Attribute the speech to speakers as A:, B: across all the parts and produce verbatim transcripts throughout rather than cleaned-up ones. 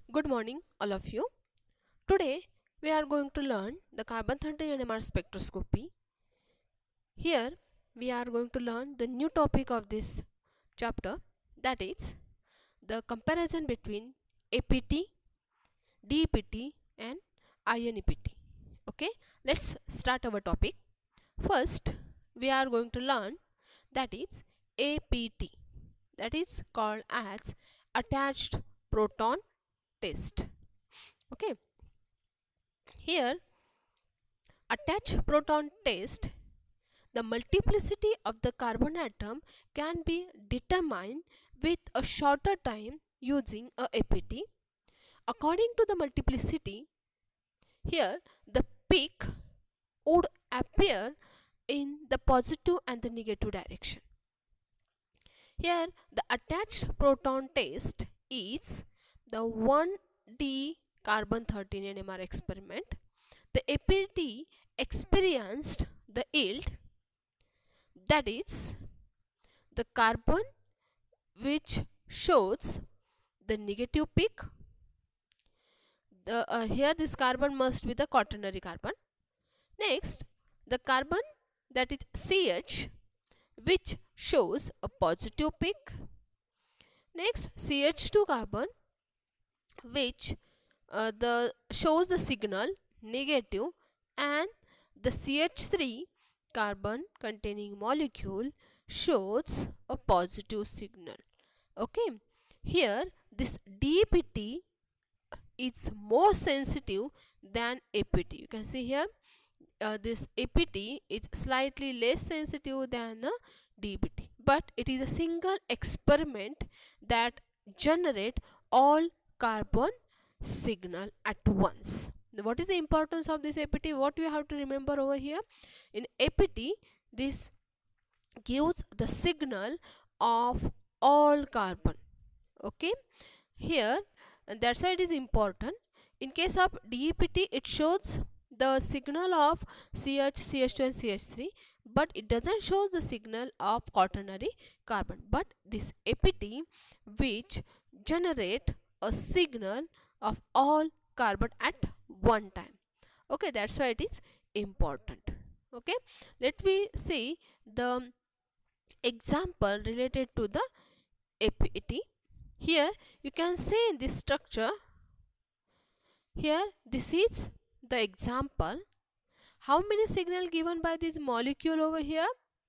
A: Good morning, all of you. Today we are going to learn the carbon thirteen N M R spectroscopy. Here we are going to learn the new topic of this chapter, that is the comparison between A P T, D E P T and I N E P T. Okay, let's start our topic. First we are going to learn that is A P T, that is called as attached proton test. Okay, here attached proton test, the multiplicity of the carbon atom can be determined with a shorter time using a A P T. According to the multiplicity, here the peak would appear in the positive and the negative direction. Here the attached proton test is the one D carbon thirteen N M R experiment. The A P T experienced the yield, that is the carbon which shows the negative peak. The, uh, here this carbon must be the quaternary carbon. Next the carbon, that is C H, which shows a positive peak. Next C H two carbon, which uh, the shows the signal negative, and the C H three carbon containing molecule shows a positive signal. Okay, here this D E P T is more sensitive than A P T. You can see here uh, this A P T is slightly less sensitive than the D E P T, but it is a single experiment that generate all carbon signal at once. What is the importance of this A P T? What you have to remember over here, in A P T this gives the signal of all carbon. Okay, here, and that's why it is important. In case of D E P T, it shows the signal of C H, C H two and C H three, but it doesn't show the signal of quaternary carbon. But this A P T which generate a signal of all carbon at one time. Okay, that's why it is important. Okay, let me see the example related to the A P T. Here you can see in this structure, here this is the example. How many signal given by this molecule over here?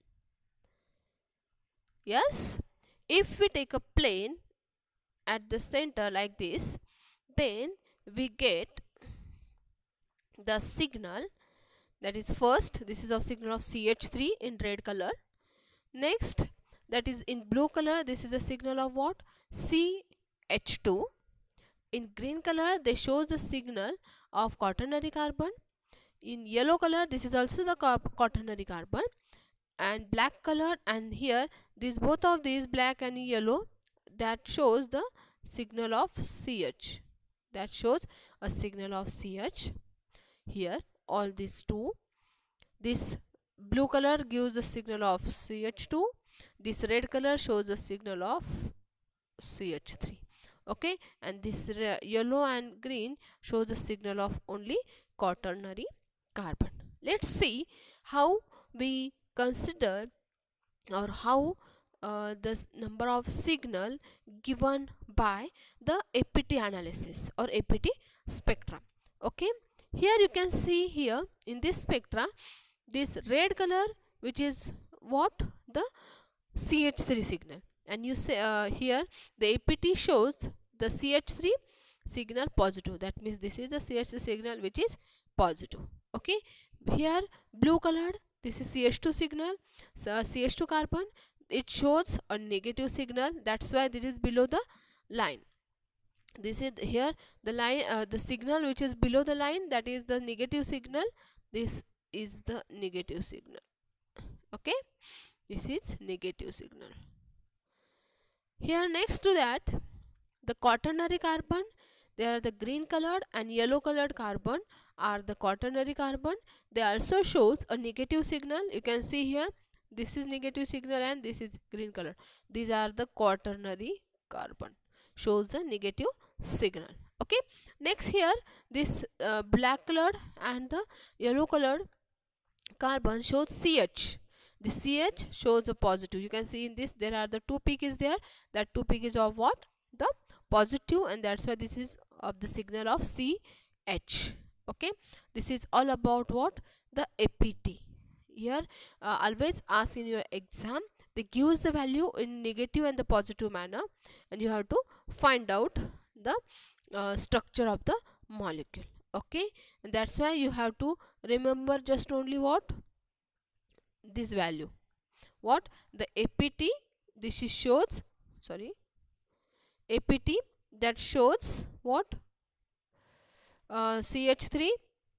A: Yes, if we take a plane at the center like this, then we get the signal, that is first this is of signal of C H three in red color. Next, that is in blue color, this is a signal of what? C H two. In green color they shows the signal of quaternary carbon. In yellow color this is also the quaternary carbon, and black color, and here these both of these black and yellow, that shows the signal of C H, that shows a signal of C H. Here all these two, this blue color gives the signal of C H two, this red color shows the signal of C H three. Okay, and this yellow and green shows the signal of only quaternary carbon. Let's see how we consider, or how uh, the number of signal given by the A P T analysis or A P T spectrum. Okay, here you can see here in this spectra, this red color which is what? The C H three signal, and you say uh, here the A P T shows the C H three signal positive, that means this is the C H three signal which is positive. Okay, here blue colored, this is C H two signal, so C H two carbon, it shows a negative signal, that's why this is below the line. This is here the line, uh, the signal which is below the line, that is the negative signal. This is the negative signal. Okay, this is negative signal. Here next to that, the quaternary carbon, they are the green colored, and yellow colored carbon are the quaternary carbon. They also shows a negative signal. You can see here this is negative signal and this is green color. These are the quaternary carbon, shows the negative signal. Okay, next here this uh, black colored and the yellow colored carbon shows C H. The C H shows a positive. You can see in this there are the two peak is there. That two peak is of what? The positive, and that's why this is of the signal of C H. Okay, this is all about what? The A P T. Here uh, always ask in your exam, they gives the value in negative and the positive manner, and you have to find out the uh, structure of the molecule. Okay, and that's why you have to remember just only what? This value. What? The A P T, this is shows, sorry, A P T that shows what? Uh, C H three.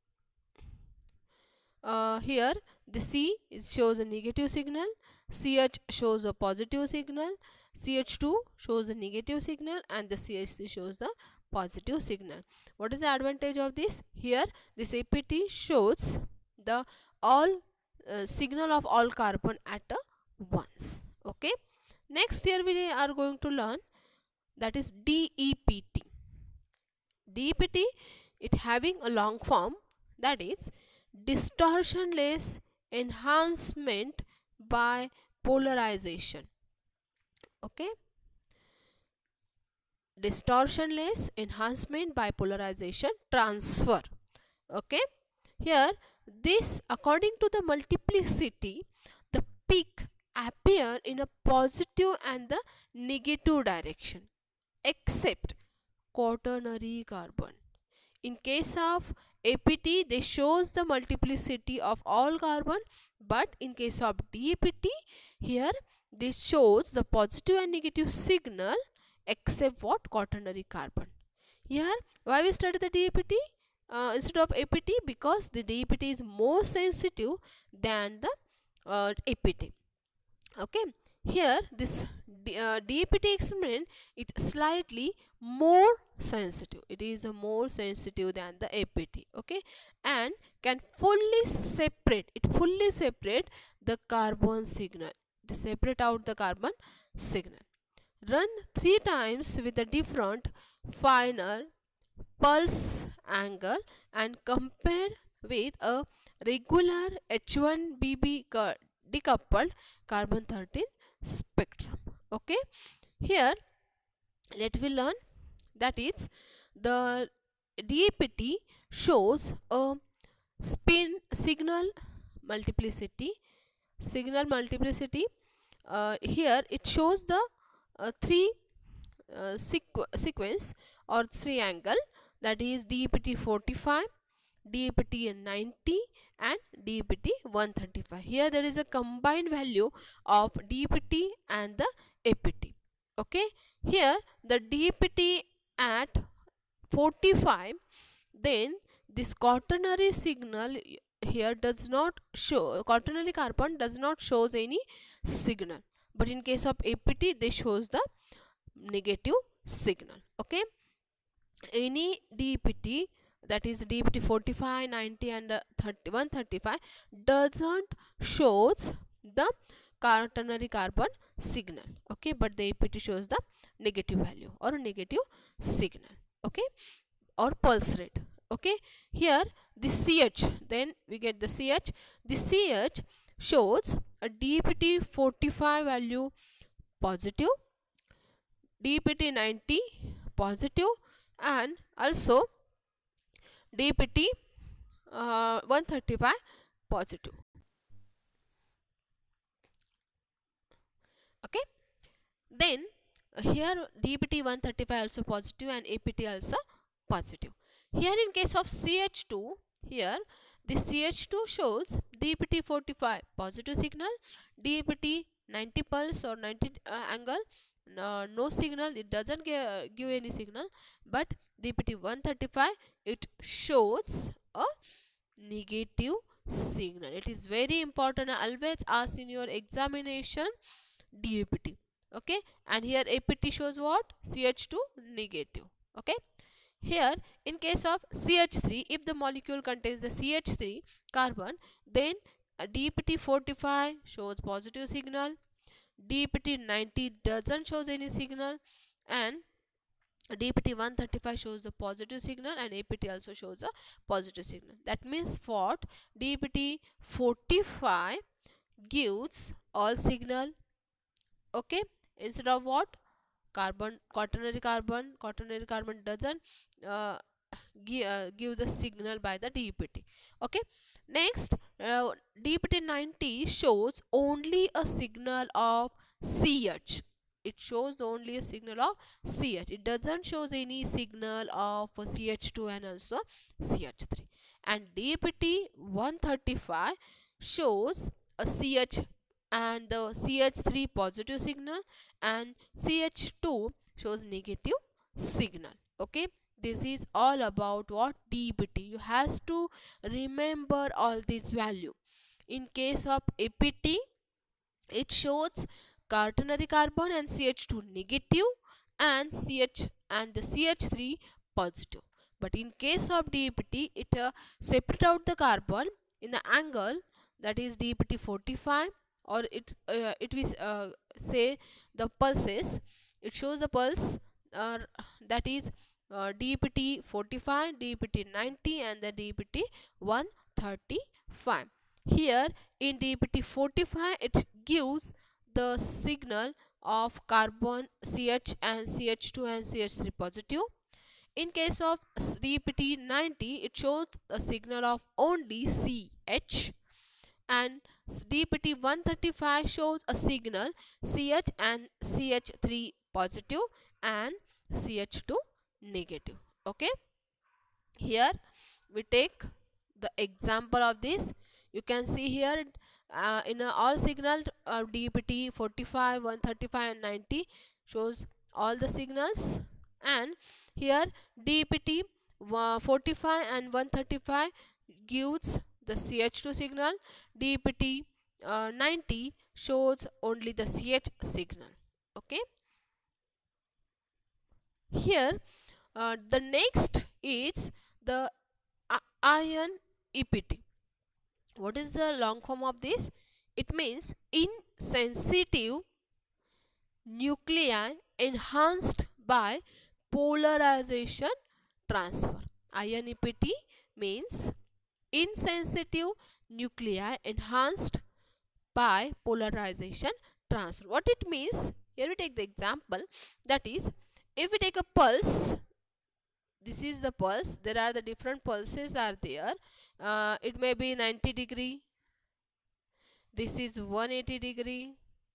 A: Uh, here the C is shows a negative signal, C H shows a positive signal, C H two shows a negative signal, and the C H three shows the positive signal. What is the advantage of this? Here this A P T shows the all uh, signal of all carbon at a once. Okay, next here we are going to learn, that is D E P T. D E P T, it having a long form, that is distortionless enhancement by polarization. Okay, distortionless enhancement by polarization transfer. Okay, here this, according to the multiplicity, the peak appear in a positive and the negative direction, except quaternary carbon. In case of A P T, they shows the multiplicity of all carbon, but in case of D E P T, here this shows the positive and negative signal except what? Quaternary carbon. Here why we study the D E P T uh, instead of A P T? Because the D E P T is more sensitive than the uh, A P T. Okay, here this D, uh, D E P T experiment is slightly more sensitive. It is a more sensitive than the A P T. Okay, and can fully separate it fully separate the carbon signal, to separate out the carbon signal. Run three times with a different final pulse angle and compare with a regular H one B B decoupled carbon thirteen spectrum. Okay, here let we learn, that is the D E P T shows a spin signal multiplicity signal multiplicity uh, here it shows the uh, three uh, sequ sequence or three angle, that is D E P T forty-five, D E P T ninety and D E P T one thirty-five. Here there is a combined value of D E P T and the A P T. Okay, here the D E P T at forty-five, then this quaternary signal here does not show, quaternary carbon does not shows any signal, but in case of A P T they shows the negative signal. Okay, any D E P T, that is D E P T forty-five, ninety and uh, thirty-one, thirty-five doesn't shows the quaternary carbon signal. Okay, but the A P T shows the negative value or negative signal. Okay, or pulse rate. Okay, here the C H, then we get the C H. The C H shows a D E P T forty-five value positive, D E P T ninety positive, and also D E P T uh, one thirty-five positive. Okay, then uh, here D E P T one thirty-five also positive and A P T also positive. Here in case of C H two, here this C H two shows D E P T forty-five positive signal, D E P T ninety pulse or ninety uh, angle, no, no signal, it doesn't give, uh, give any signal, but D E P T one thirty-five it shows a negative signal. It is very important, always ask in your examination D E P T. Okay, and here A P T shows what? C H two negative. Okay, here in case of C H three, if the molecule contains the C H three carbon, then a D E P T forty-five shows positive signal, D E P T ninety doesn't shows any signal, and D P T one thirty-five shows the positive signal and A P T also shows a positive signal. That means what? D P T forty-five gives all signal, okay, instead of what? Carbon, quaternary carbon, quaternary carbon doesn't uh, give, uh, give the signal by the D P T. Okay, next uh, D P T ninety shows only a signal of C H. It shows only a signal of C H. It doesn't shows any signal of C H two and also C H three. And D P T one thirty-five shows a C H and the C H three positive signal and C H two shows negative signal. Okay, this is all about what? D P T. You has to remember all these value. In case of A P T, it shows quaternary carbon and C H two negative and C H and the C H three positive. But in case of D P T, it uh, separate out the carbon in the angle, that is D P T forty-five, or it uh, it will uh, say the pulses. It shows the pulse uh, that is uh, D P T forty-five, D P T ninety and the D P T one thirty-five. Here in D P T forty-five, it gives the signal of carbon C H and C H two and C H three positive. In case of D P T ninety, it shows a signal of only C H, and D P T one thirty-five shows a signal C H and C H three positive and C H two negative. Okay, here we take the example of this. You can see here uh, in a all signal uh, D P T forty-five, one thirty-five and ninety shows all the signals, and here D P T uh, forty-five and one thirty-five gives the C H two signal. D P T uh, ninety shows only the C H signal. Okay, here uh, the next is the uh, ion E P T. What is the long form of this? It means insensitive nuclei enhanced by polarization transfer. Ion E P T means insensitive nuclei enhanced by polarization transfer. What it means? Here we take the example, that is, if we take a pulse, this is the pulse, there are the different pulses are there. Uh, it may be ninety degree, this is one hundred eighty degree,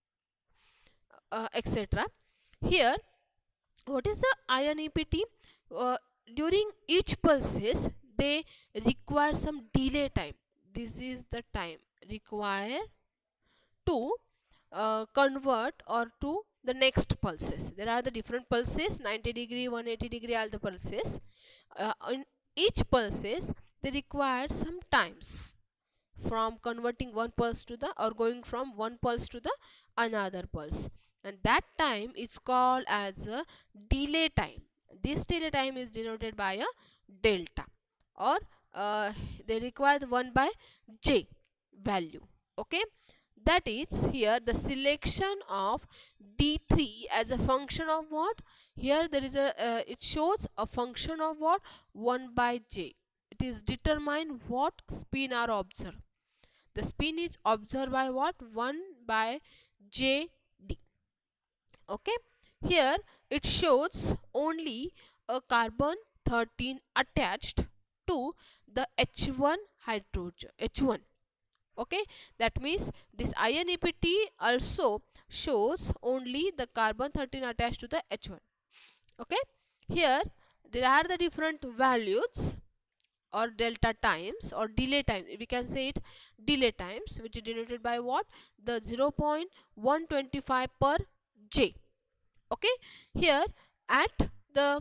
A: uh, et cetera. Here, what is the ion E P T? Uh, during each pulses, they require some delay time. This is the time required to uh, convert or to the next pulses. There are the different pulses, ninety degree, one hundred eighty degree, all the pulses. Uh, in each pulses, they require some times from converting one pulse to the or going from one pulse to the another pulse, and that time is called as a delay time. This delay time is denoted by a delta, or uh, they require the one by J value. Okay, that is here the selection of D three as a function of what? Here there is a uh, it shows a function of what? one by J. It is determine what spin are observed. The spin is observed by what? one by J D. Okay, here it shows only a carbon thirteen attached to the H one hydrogen, H one. Okay, that means this ion E P T also shows only the carbon thirteen attached to the H one. Okay, here there are the different values or delta times or delay times. We can say it delay times, which is denoted by what? The zero point one two five per J. Okay, here at the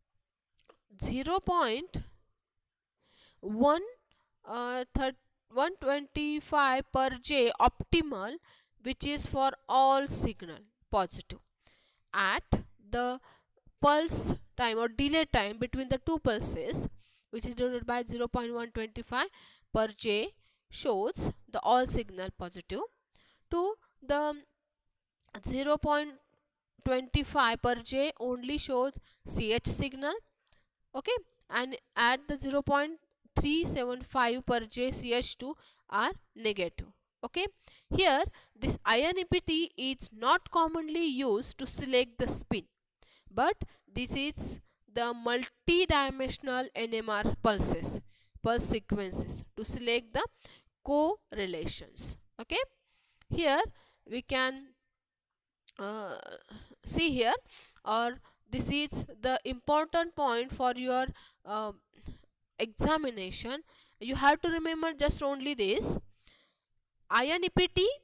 A: zero point one twenty-five per J optimal, which is for all signal positive, at the pulse time or delay time between the two pulses, which is denoted by zero point one two five per J, shows the all signal positive, to the zero point twenty-five per J only shows C H signal, okay, and at the zero point three seven five per J C H two are negative, okay. Here this ion E P T is not commonly used to select the spin, but this is the multi-dimensional N M R pulses, pulse sequences to select the correlations, okay. Here we can uh, see here, or this is the important point for your uh, examination. You have to remember just only this: ion E P T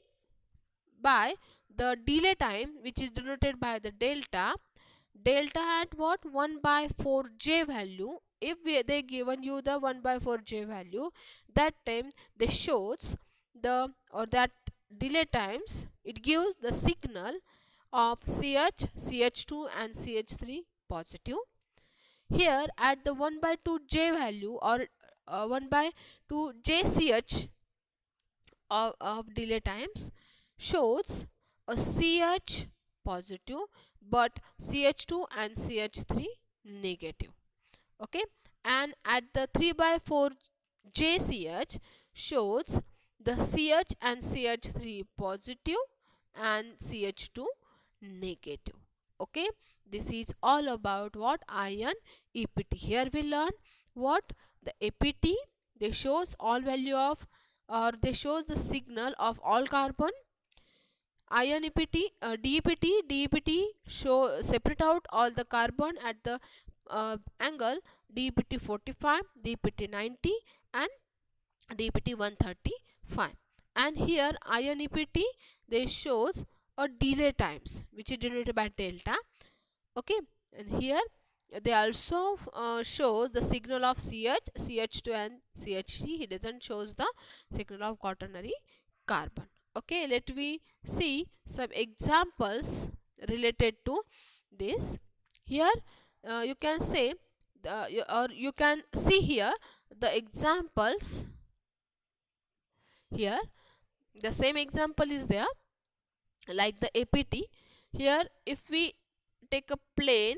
A: by the delay time, which is denoted by the delta. Delta at what? one by four J value. If we, they given you the one by four J value, that time they shows the, or that delay times, it gives the signal of C H, C H two and C H three positive. Here at the one by two J value, or uh, one by two J C H of, of delay times, shows a C H positive but C H two and C H three negative, okay. And at the three by four J C H shows the C H and C H three positive and C H two negative, okay. This is all about what? Ion E P T. Here we learn what? The A P T, they shows all value of, or they shows the signal of all carbon. Ion E P T, uh, D E P T, D E P T show separate out all the carbon at the uh, angle D E P T forty-five, D E P T ninety and D E P T one thirty-five. And here ion E P T, they shows a delay times, which is denoted by delta, okay. And here they also uh, shows the signal of C H, C H two and C H three. He doesn't shows the signal of quaternary carbon, okay. Let me see some examples related to this. Here uh, you can say the, you, or you can see here the examples. Here the same example is there, like the A P T. Here if we take a plane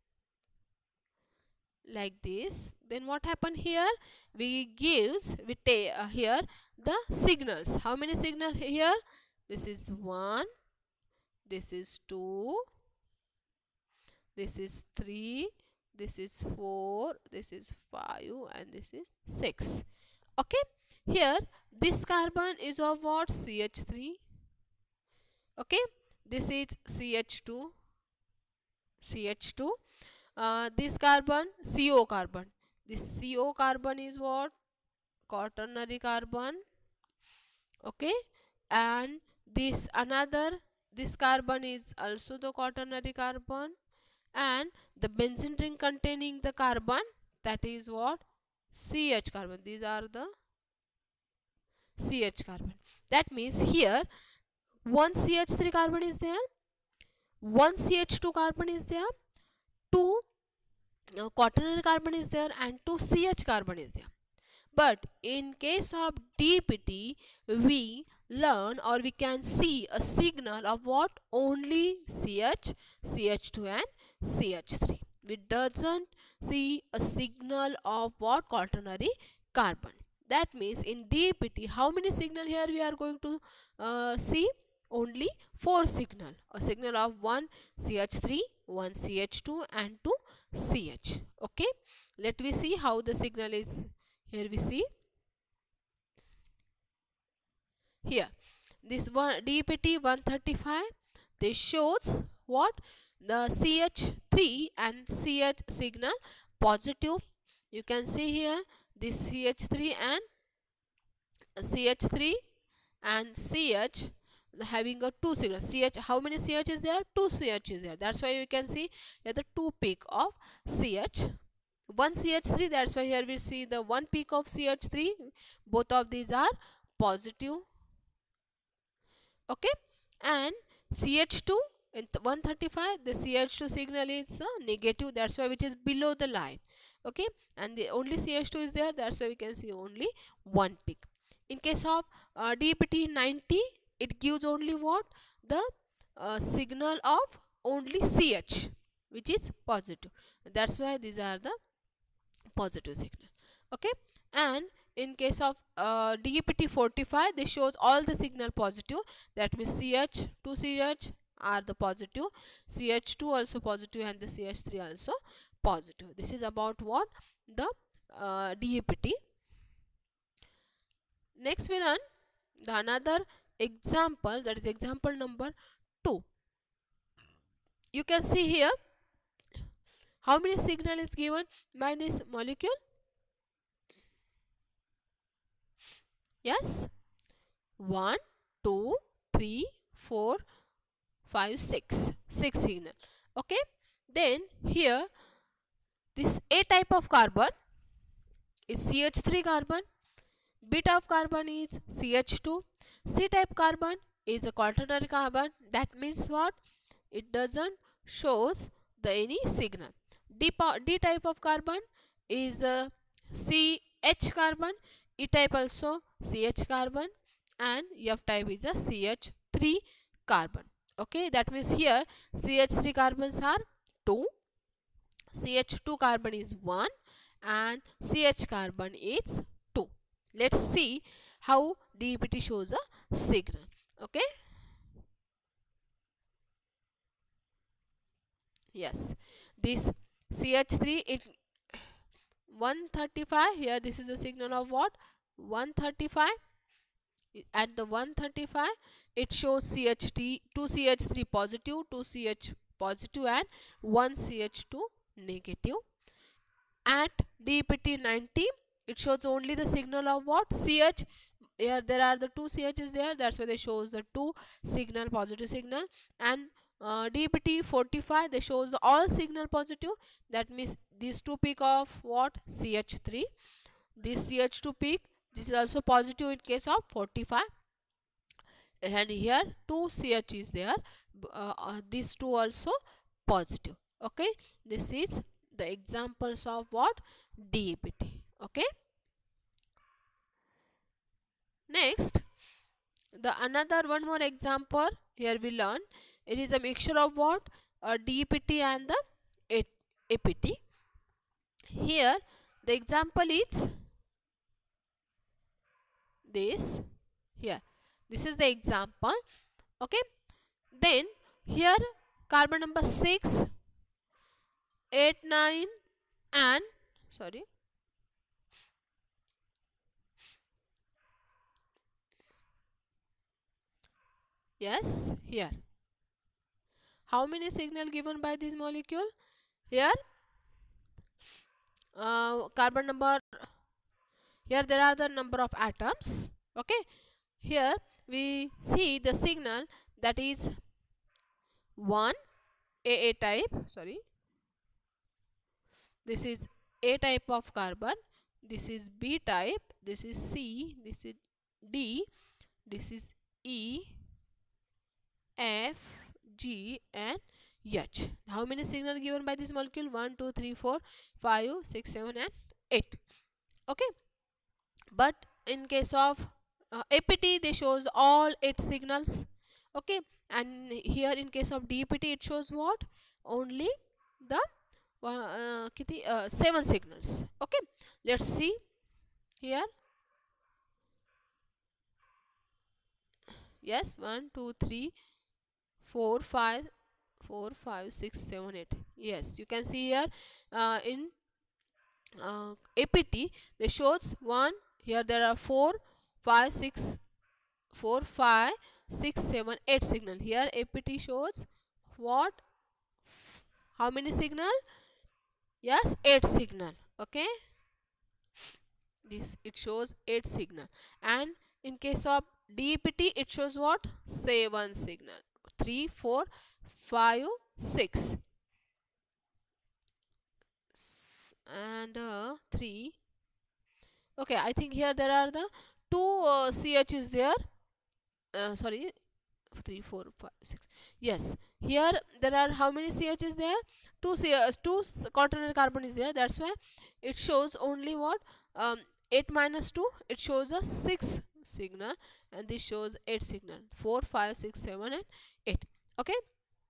A: like this, then what happen here? We gives, we take uh, here the signals. How many signals here? This is one, this is two, this is three, this is four, this is five and this is six, okay. Here this carbon is of what? C H three, okay. This is C H two, C H two. Uh, this carbon, C O carbon. This C O carbon is what? Quaternary carbon, okay. And this another, this carbon is also the quaternary carbon, and the benzene ring containing the carbon, that is what? C H carbon. These are the C H carbon. That means here one C H three carbon is there, one C H two carbon is there, two uh, quaternary carbon is there, and two C H carbon is there. But in case of D E P T, we learn, or we can see a signal of what? Only C H, C H two and C H three. We doesn't see a signal of what? Quaternary carbon. That means in D E P T, how many signal here we are going to uh, see? Only four signal. A signal of one C H three, one C H two and two C H. Okay. Let me see how the signal is. Here we see. Here this one D E P T one thirty-five, this shows what? The C H three and C H signal positive. You can see here this C H three and C H three and C H having a two signal. C H, how many C H is there? Two C H is there. That's why you can see here the two peak of C H. One C H three, that's why here we see the one peak of C H three. Both of these are positive. Okay. And C H two in one thirty-five, the C H two signal is uh, negative. That's why which is below the line. Okay. And the only C H two is there. That's why we can see only one peak. In case of uh, D E P T ninety, it gives only what? The uh, signal of only C H, which is positive. That's why these are the positive signal. Okay, and in case of uh, D E P T forty-five, this shows all the signal positive. That means C H, two C H are the positive, C H two also positive, and the C H three also positive. This is about what? The uh, D E P T. Next we learn the another example, that is example number two. You can see here how many signal is given by this molecule. Yes, one, two, three, four, five, six. Six signal. Okay. Then here this A type of carbon is C H three carbon, B type of carbon is C H two, C type carbon is a quaternary carbon. That means what? It doesn't shows the any signal. D, D type of carbon is a C H carbon, E type also C H carbon, and F type is a C H three carbon. Okay, that means here C H three carbons are two, C H two carbon is one, and C H carbon is two. Let's see how D E P T shows a signal. Okay. Yes, this C H three, it one thirty-five, here this is a signal of what? one thirty-five. At the one thirty-five, it shows C H T, two C H three positive, two C H positive, and one C H two negative. At D E P T ninety, it shows only the signal of what? C H. Here there are the two C H's there, that's why they shows the two signal, positive signal. And uh, D E P T forty-five, they shows the all signal positive. That means these two peak of what? C H three. This C H two peak, this is also positive in case of forty-five. And here two C H is there, uh, uh, these two also positive. Okay, this is the examples of what? D E P T. Okay. Next, the another one more example here we learn. It is a mixture of what? A D E P T and the A P T. Here the example is this. Here this is the example. Okay. Then here carbon number six, eight, nine, and sorry yes, here how many signal given by this molecule? Here uh, carbon number, here there are the number of atoms. Okay, here we see the signal, that is one A A type, sorry this is A type of carbon, this is B type, this is C, this is D, this is E, F, G, and H. How many signal given by this molecule? one, two, three, four, five, six, seven, and eight. Okay, but in case of uh, A P T, they shows all eight signals. Okay, and here in case of D E P T, it shows what? Only the uh, uh, seven signals. Okay, let's see here. Yes, one, two, three, four, five, four, five, six, seven, eight. Yes, you can see here uh, in uh, A P T they shows one. Here there are four, five, six, four, five, six, seven, eight signal. Here A P T shows what? How many signal? Yes, eight signal. Okay, this it shows eight signal. And in case of D E P T, it shows what? seven signal. three, four, five, six, and uh, three. Okay, I think here there are the two uh, C H's there. Uh, sorry, three, four, five, six. Yes, here there are how many C H's there? Two C H, two quaternary carbon is there. That's why it shows only what? Um, eight minus two. It shows a six signal, and this shows eight signal. four, five, six, seven, and eight. Okay.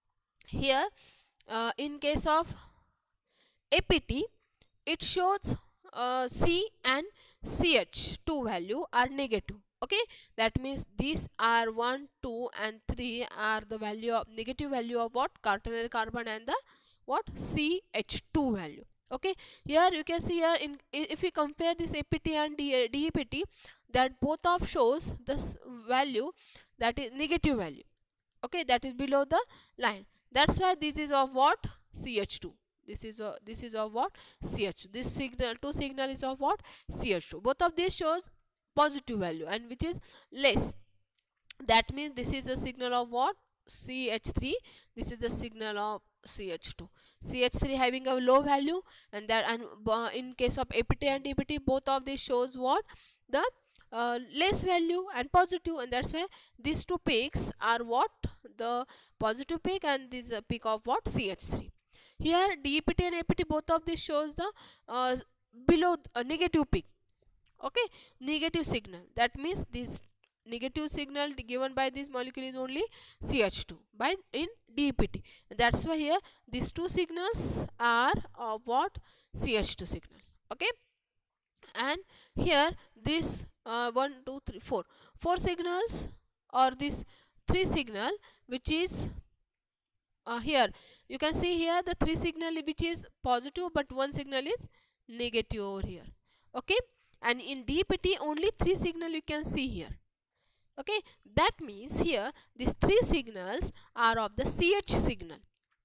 A: Here uh, in case of A P T, it shows uh, C and C H two value are negative. Okay, that means these are one, two and three are the value of negative value of what? Quaternary carbon and the what? C H two value. Okay, here you can see here in if we compare this A P T and D, D E P T, that both of shows this value, that is negative value. Okay, that is below the line. That's why this is of what? C H two. This is a this is of what? C H two. This signal two signal is of what? C H two. Both of these shows positive value and which is less. That means this is a signal of what? C H three. This is the signal of C H two. C H three having a low value, and that and uh, in case of A P T and D P T, both of these shows what? The uh, less value and positive, and that's why these two peaks are what? The positive peak and this uh, peak of what? C H three. Here D E P T and A P T, both of these shows the uh, below a negative peak. Okay, negative signal. That means this negative signal given by this molecule is only C H two by in D E P T. That's why here these two signals are of what? C H two signal. Okay, and here this uh, one two three four four signals, or this three signal which is uh, here you can see here the three signal which is positive, but one signal is negative over here. Okay, and in D E P T only three signal you can see here. Okay, that means here these three signals are of the C H signal.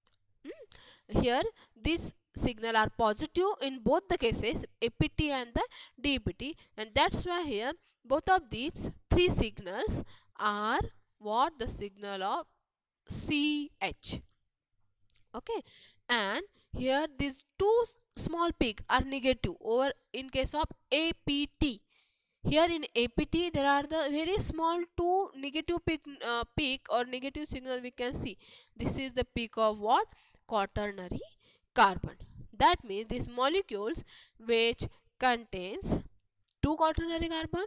A: Hmm? Here these signal are positive in both the cases, A P T and the D E P T, and that's why here both of these three signals are what? The signal of C H. Okay, and here these two small peak are negative over in case of A P T. Here in A P T there are the very small two negative peak, uh, peak or negative signal we can see. This is the peak of what? Quaternary carbon. That means these molecules which contains two quaternary carbon,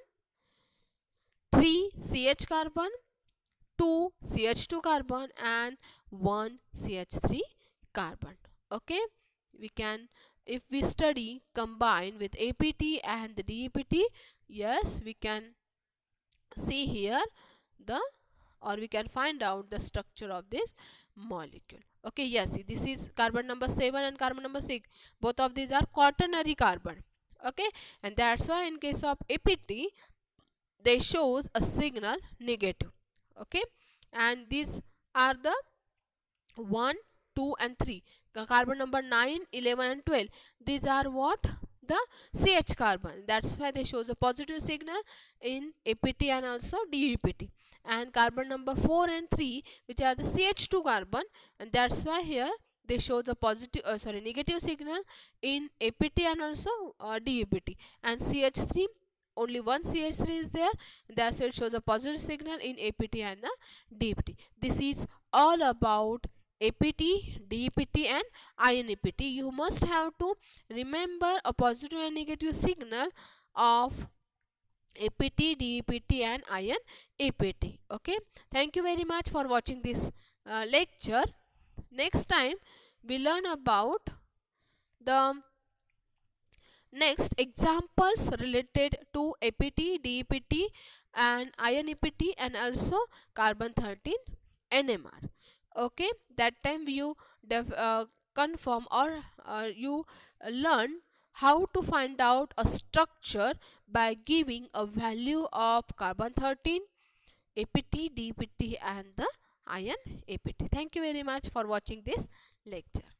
A: three C H carbon, two C H two carbon and one C H three carbon. Okay, we can, if we study combine with A P T and the D E P T, yes, we can see here the, or we can find out the structure of this molecule. Okay, yes, this is carbon number seven and carbon number six. Both of these are quaternary carbon. Okay, and that's why in case of A P T they shows a signal negative. Okay, and these are the one, two and three. Carbon number nine, eleven and twelve. These are what? The C H carbon. That's why they shows a positive signal in A P T and also D E P T. And carbon number four and three, which are the C H two carbon, and that's why here they shows a positive uh, sorry negative signal in A P T and also uh, D E P T. And C H three, only one C H three is there, that's why it shows a positive signal in A P T and the D E P T. This is all about A P T, D E P T and ion A P T. You must have to remember a positive and negative signal of A P T, D E P T and ion A P T. Okay, thank you very much for watching this uh, lecture. Next time we learn about the next examples related to A P T, D E P T and ion A P T and also carbon thirteen N M R. Okay, that time you def, uh, confirm or uh, you learn how to find out a structure by giving a value of carbon thirteen, A P T, D E P T and the ion A P T. Thank you very much for watching this lecture.